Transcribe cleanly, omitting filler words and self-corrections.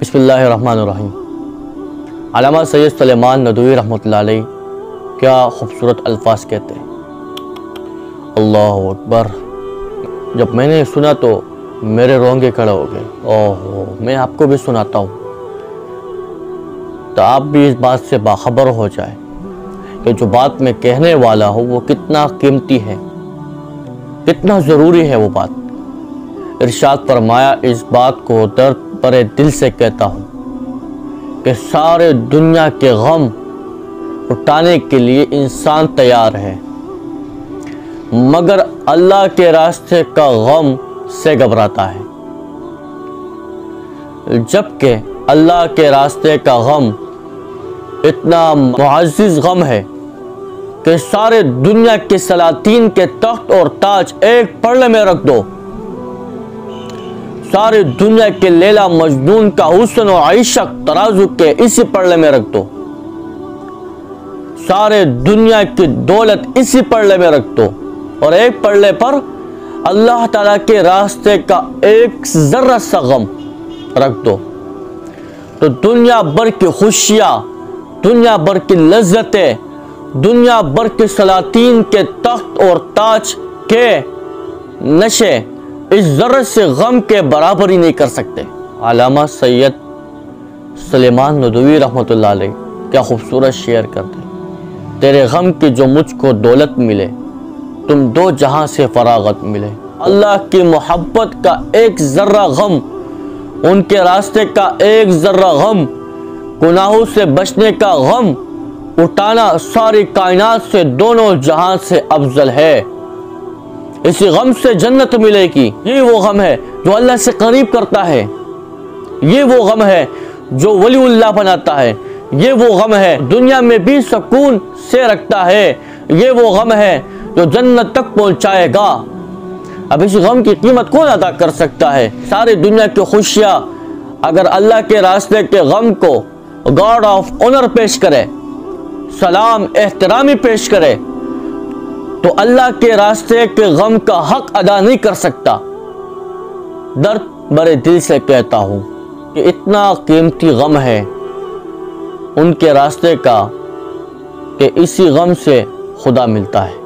بسم اللہ الرحمن الرحیم۔ علامہ سید سلیمان ندوی رحمۃ اللہ علیہ کیا خوبصورت الفاظ کہتے ہیں۔ اللہ اکبر۔ جب میں نے سنا تو میرے رونگے کھڑے ہو گئے۔ اوہ، میں آپ کو بھی سناتا ہوں تو آپ بھی اس بات سے باخبر ہو جائے کہ جو بات میں کہنے والا ہوں وہ کتنا قیمتی ہے، کتنا ضروری ہے وہ بات۔ ارشاد فرمایا، اس بات کو درد بھرے دل سے کہتا ہوں کہ سارے دنیا کے غم اٹھانے کے لیے انسان تیار ہے، مگر اللہ کے راستے کا غم سے گھبراتا ہے، جبکہ اللہ کے راستے کا غم اتنا معزز غم ہے کہ سارے دنیا کے سلاطین کے تخت اور تاج ایک پلڑے میں رکھ دو، سارے دنیا کے لیلا مجنون کا حسن و عشق ترازو کے اسی پلڑے میں رکھ دو، سارے دنیا کی دولت اسی پلڑے میں رکھ دو، اور ایک پلڑے پر اللہ تعالیٰ کے راستے کا ایک ذرہ سا غم رکھ دو، تو دنیا بھر کی خوشیاں، دنیا بھر کی لذتیں، دنیا بھر کے سلاطین کے تخت اور تاج کے نشے اس ذرے سے غم کے برابر ہی نہیں کر سکتے۔ علامہ سید سلیمان ندوی رحمۃ اللہ علیہ کیا خوبصورت شعر کرتے ہیں۔ تیرے غم کی جو مجھ کو دولت ملے، تم دو جہاں سے فراغت ملے۔ اللہ کی محبت کا ایک ذرہ غم، ان کے راستے کا ایک ذرہ غم، گناہوں سے بچنے کا غم اٹھانا ساری کائنات سے، دونوں جہاں سے افضل ہے۔ اسی غم سے جنت ملے گی۔ یہ وہ غم ہے جو اللہ سے قریب کرتا ہے، یہ وہ غم ہے جو ولی اللہ بناتا ہے، یہ وہ غم ہے دنیا میں بھی سکون سے رکھتا ہے، یہ وہ غم ہے جو جنت تک پہنچائے گا۔ اب اس غم کی قیمت کون ادا کر سکتا ہے؟ ساری دنیا کی خوشیاں اگر اللہ کے راستے کے غم کو گارڈ آف آنر پیش کرے، سلام احترامی پیش کرے، تو اللہ کے راستے کے غم کا حق ادا نہیں کر سکتا۔ درد بھرے دل سے کہتا ہوں کہ اتنا قیمتی غم ہے ان کے راستے کا کہ اسی غم سے خدا ملتا ہے۔